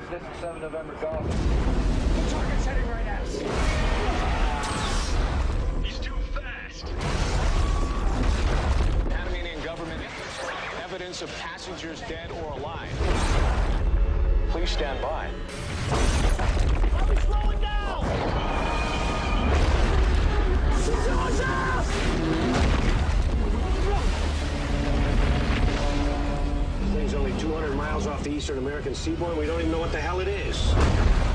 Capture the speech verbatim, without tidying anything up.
This is seven November Golf. The target's heading right at us. He's too fast. Panamanian government evidence of passengers dead or alive. Please stand by. I'll be slowing down! Watch out! The thing's only two hundred miles off the eastern American seaboard. We don't even know what the hell it is.